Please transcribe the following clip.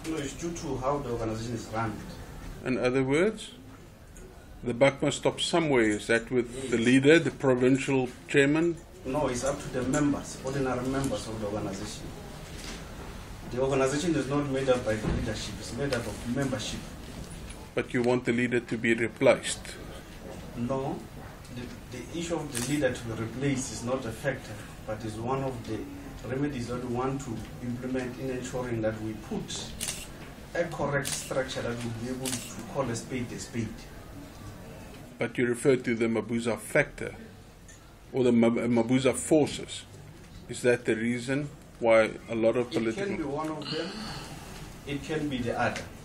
No, it's due to how the organization is run. In other words, the buck must stop somewhere. Is that with the leader, the provincial chairman? No, it's up to the members, ordinary members of the organization. The organization is not made up by the leadership, it's made up of membership. But you want the leader to be replaced? No, the issue of the leader to be replaced is not a factor, but is one of the remedies that we want to implement in ensuring that we put a correct structure that will be able to call a spade a spade. But you refer to the Mabuza factor, or the Mabuza forces. Is that the reason why a lot of political... It can be one of them, it can be the other.